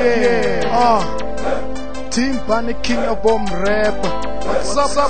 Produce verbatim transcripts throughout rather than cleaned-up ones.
Yeah, ah, Mothimbani king of bomb rap. What's up?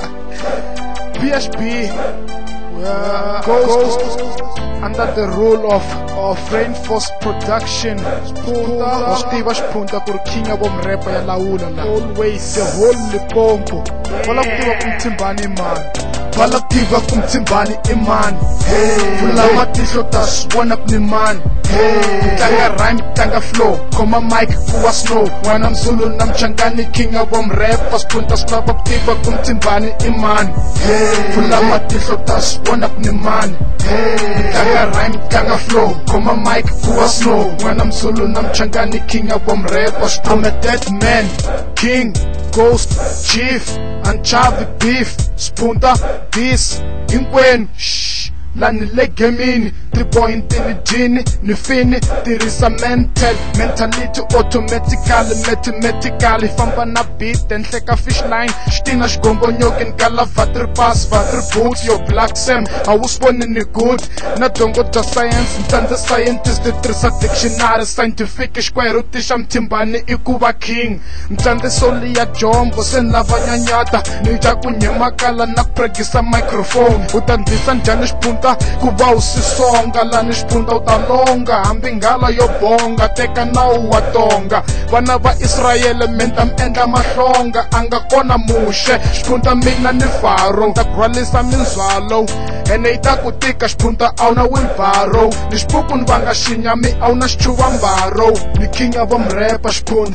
P H B, yeah, Ghost, under the rule of of Rainforest Production. Spunta, Tiva Spunta, for king of bomb rap. Ya laula la. Always the whole Limpopo. Valava Mothimbani man. Valava Mothimbani iman. Valava tishotas one up ni man. Tanga rhyme, tanga flow, koma mic kuwa snow. When I'm Zulu, nam changani king of bomb rap. Spunta snap up Tiva Mothimbani iman. Valava tishotas one up ni man. Tanga rhyme, tanga flow, koma mic kuwa snow. When I'm Zulu, nam changani king of bomb rap. I'm a dead man, king, ghost, chief, and chavi beef. Spunta this, inkwen, shh. Lani legemini, three point in the genie, ni fini, there is a mental, mentality automatically, mathematically, famba na beat, and like a fish line, stina shgongo nyokin kala vater pass, vater boot, your black sam, I was born in the good, na dongo to science, and the scientist, the there's a dictionary, scientific, square rotish, I'm Mothimbani, ikuba king, mtande soli ya jombo, sen lava nyanyata, nija kunyemakala na pregisa microphone, utandisa njanish punta, kuba usisonga lani shpunda utalonga hambi ngala yobonga teka na uwatonga vana va Israel menta mendla mahlonga anga kona mushe shpunda mina ni faro ta gralisa minzwalo ene ita kutika shpunda auna wilbaro ni shpukun vanga shinyami auna shchuva mbaro ni king of them rapper shpunda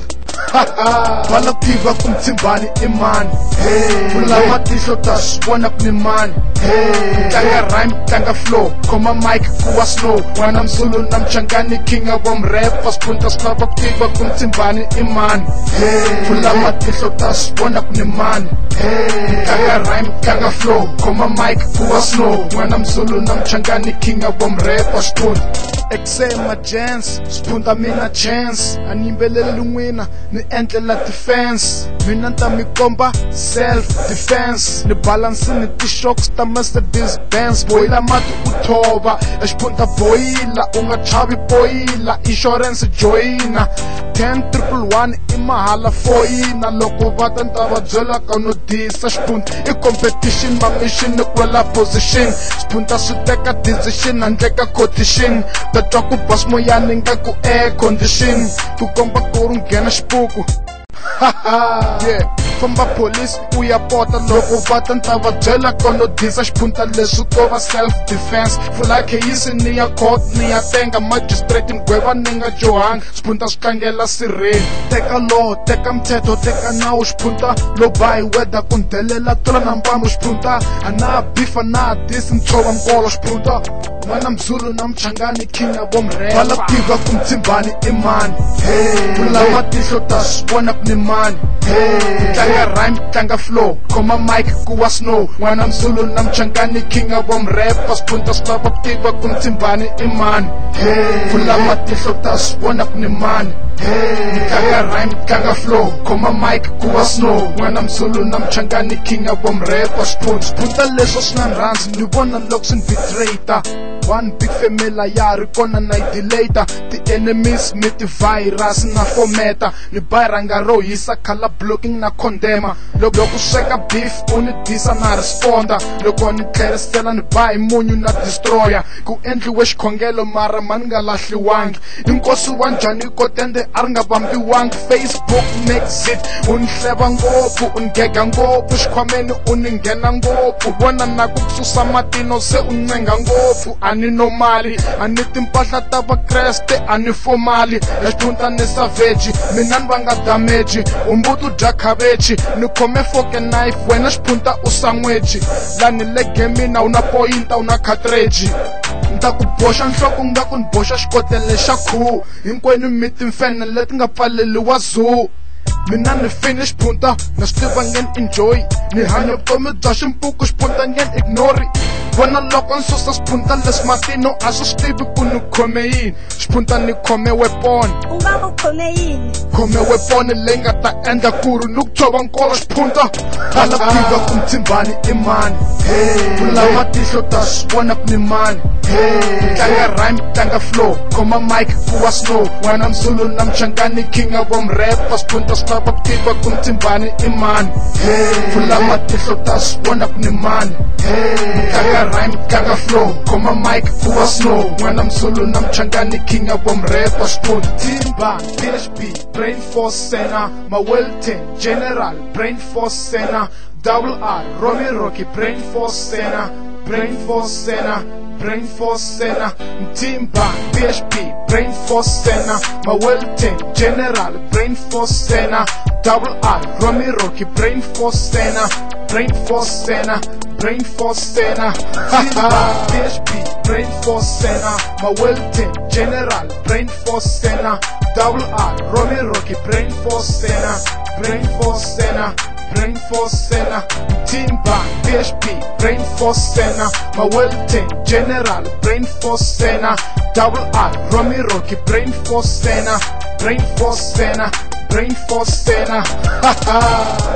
Valava Mothimbani iman. Valava tishotas one up ni man. Tanga rhyme, tanga flow, koma mic kuwa snow. When I'm Zulu, nam changani king of bomb rap. Spunta snap up Tiva Mothimbani iman. Valava tishotas one up ni man. Tanga rhyme, tanga flow, koma mic kuwa snow. When I'm Zulu, nam changani king of bomb rap. Spunta Exema chance, spunta mina chance. Animbele lungwina, ni entle la defense. Minanta mi komba, self defense. Ni balance ni t-shocks, ta Mercedes Benz. Boila matu utoba, espunta boila. Unga chavi boila, insurance joina. Ten triple one, imahala foina. Loko vatan tava jola kano disa. Spunta, i competition, ma mission, kwela position. Spunta suteka decision, andeka quotation. The choco bus moyani nga ku air condition. Ku komba kurung gena shpuku. Haha, yeah. Famba police uya pota loko vatan tava jela kono disa shpunta lesu kova self defense. Fula ke yisi ni ya court ni ya tenga magistrate mgweva ninga johang. Shpunta skangela sirene. Teka law, teka mteto, teka nao shpunta. Lo bai weda kundelela tola nambamu shpunta. Ana beef ana dis mchova mgolo shpunta. When I'm Zulu, nam changani king of bomb rap. Valava Mothimbani iman. Valava tishotas one up ni man. Tanga rhyme, tanga flow, koma mic kuwa snow. When I'm Zulu, nam changani king of bomb rap. Spunta snap up Tiva Mothimbani iman. Valava tishotas one up ni man. Tanga rhyme, tanga flow, koma mic kuwa snow. When I'm Zulu, nam changani king of bomb rap. Spunta lesos nan runs, ni wanna locks and betrayta. One big family yari kona na later. The enemies meet the virus na fometa. Ni bairanga ro yisa kala blocking na condemna. Loko kuseka beef uni disa na responda. Loko ni kerestela ni bai munyu na destroyer. Ku endli wesh kongelo mara manga lahli wangi. Inkosu wanjani kotende arnga bambi wangi. Facebook makes it unhleba ngopu ungega ngopu. Shkwameni uningena ngopu. Wana na kukususa matino se unenga ngopu. Ani no mali, ani timpahla tava kreste, ani formali. Eshpunta ni savage, minan vanga damage. Umbutu jakabechi, ni kome foke knife. Wena shpunta usangweji. Lani lege mina una pointa una katreji. Nta kubosha nhloko nga kunbosha shkotele shaku. Inkweni miti mfene leti nga pfaleli wazu. mina ni finish punta na stiva ngen enjoy ni hanya vutomi bya ximpuku xipunta ngen ignore vona loko nsusa xipunta leswi matino a swi swi tivi ku ni khome yini xipunta ni khome weapon u nga ku khome yini khome weapon leyi nga ta endla ku ri ni ku tshova nkolo xipunta hala tiva ku Mothimbani i mani pfula matihlo ta swi vona ku ni mani tlanga rhyme tlanga flow khoma mic ku wa snow n'wana mzulu na mchangani king of them rappers xipunta swi lava ku tiva ku Mothimbani i mani pfula matihlo ta swi vona ku ni mani tlanga rhyme tlanga flow khoma mic ku wa snow n'wana mzulu na mchangani king of them rappers xipunta Tiva P H B brain force sena mawelton general brain force sena double R Romy Rocky brain force sena brain force sena brain force sena Tiva P H B brain force sena mawelton general brain force sena double R Romy Rocky brain force sena brain force sena brain force sena Tiva P H B brain force sena mawelton general brain force sena double R Romy Rocky brain force sena brain force sena brain force sena Tiva P H B brain force sena mawelton general brain force sena double R Romy Rocky brain force sena brain force sena brain force sena